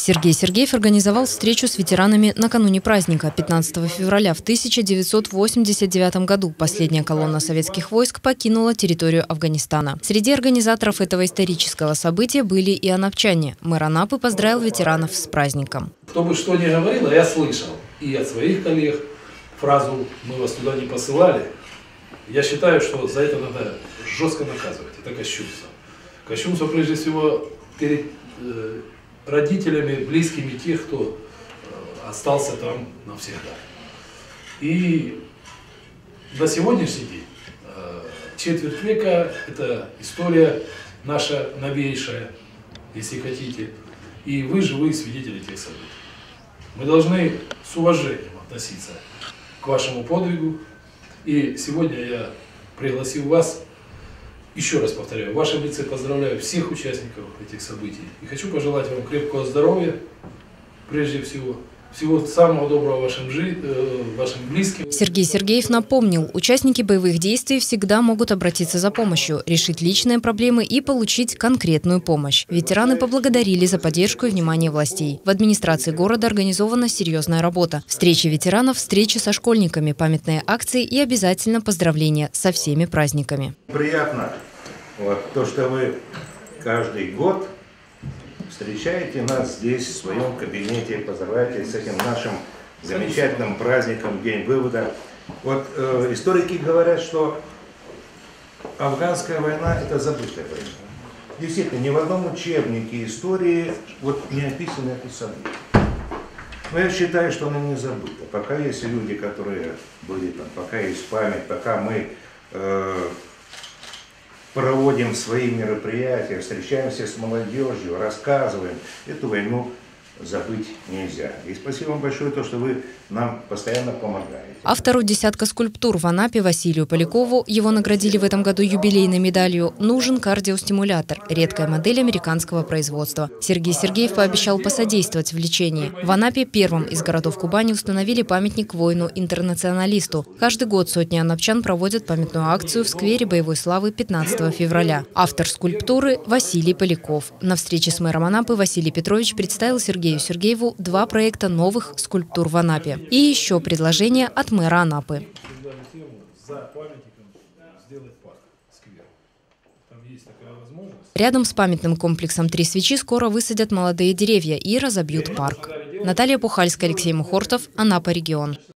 Сергей Сергеев организовал встречу с ветеранами накануне праздника 15 февраля в 1989 году. Последняя колонна советских войск покинула территорию Афганистана. Среди организаторов этого исторического события были и анапчане. Мэр Анапы поздравил ветеранов с праздником. Кто бы что ни говорил, я слышал и от своих коллег фразу «мы вас туда не посылали». Я считаю, что за это надо жестко наказывать. Это кощунство. Кощунство прежде всего перед родителями, близкими тех, кто остался там навсегда. И на сегодняшний день, четверть века, это история наша новейшая, если хотите, и вы живые свидетели тех событий. Мы должны с уважением относиться к вашему подвигу. И сегодня я пригласил вас, еще раз повторяю, в вашем лице поздравляю всех участников этих событий. И хочу пожелать вам крепкого здоровья, прежде всего. Всего самого доброго вашим близким. Сергей Сергеев напомнил, участники боевых действий всегда могут обратиться за помощью, решить личные проблемы и получить конкретную помощь. Ветераны поблагодарили за поддержку и внимание властей. В администрации города организована серьезная работа. Встречи ветеранов, встречи со школьниками, памятные акции и обязательно поздравления со всеми праздниками. Приятно, то, что вы каждый год встречаете нас здесь, в своем кабинете, поздравляете с этим нашим замечательным праздником, День вывода. Историки говорят, что афганская война – это забытая война. Действительно, ни в одном учебнике истории не описано это событие. Но я считаю, что она не забыта. Пока есть люди, которые были там, пока есть память, пока мы проводим свои мероприятия, встречаемся с молодежью, рассказываем. Эту войну забыть нельзя. И спасибо вам большое, что вы нам постоянно помогаете. Автору десятка скульптур в Анапе Василию Полякову, его наградили в этом году юбилейной медалью, нужен кардиостимулятор, редкая модель американского производства. Сергей Сергеев пообещал посодействовать в лечении. В Анапе, первом из городов Кубани, установили памятник воину-интернационалисту. Каждый год сотни анапчан проводят памятную акцию в сквере Боевой славы 15 февраля. Автор скульптуры – Василий Поляков. На встрече с мэром Анапы Василий Петрович представил Сергею Сергееву два проекта новых скульптур в Анапе. И еще предложение от мэра Анапы. Рядом с памятным комплексом «Три свечи» скоро высадят молодые деревья и разобьют парк. Наталья Пухальская, Алексей Мухортов, Анапа, регион.